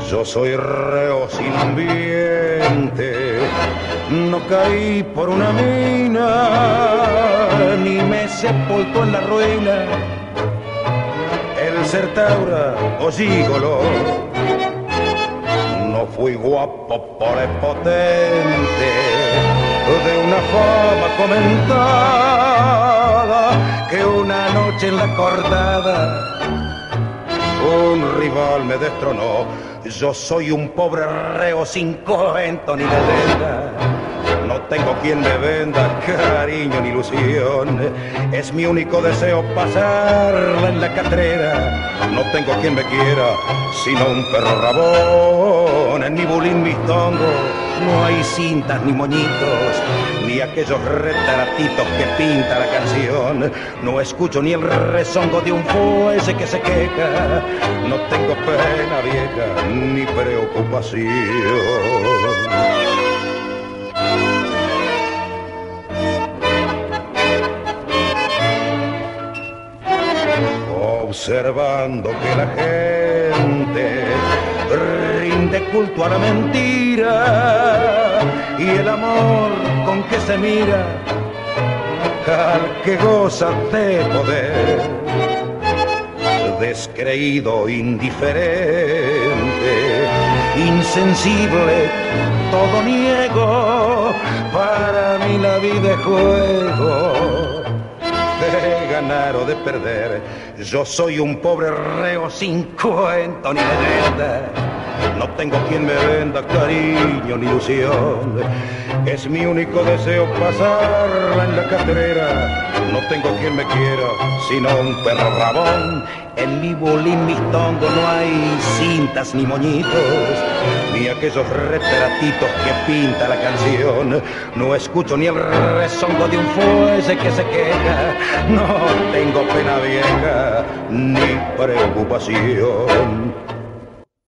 Yo soy reo sin ambiente, no caí por una mina, ni me sepultó en la ruina el ser taura o gigolo. No fui guapo por potente de una fama comentada, que una noche en la cortada un rival me destronó. Yo soy un pobre reo sin cuento ni leyenda, no tengo quien me venda cariño ni ilusión. Es mi único deseo pasarla en la catrera. No tengo quien me quiera sino un perro rabón. En mi bulín, mis tongos, no hay cintas ni moñitos, ni aquellos retratitos que pinta la canción. No escucho ni el rezongo de un fuelle que se queja. No tengo pena vieja ni preocupación. Observando que la gente rinde culto a la mentira y el amor con que se mira al que goza de poder, descreído, indiferente, insensible, todo niego. Para mí la vida es juego de ganar o de perder. Yo soy un pobre reo sin cuento ni leyenda, no tengo quien me venda cariño ni ilusión. Es mi único deseo pasarla en la catrera. No tengo quien me quiera sino un perro rabón. En mi bulín, mis tongos, no hay cintas ni moñitos, ni aquellos retratitos que pinta la canción. No escucho ni el rezongo de un fuelle que se queja. No tengo pena vieja ni preocupación.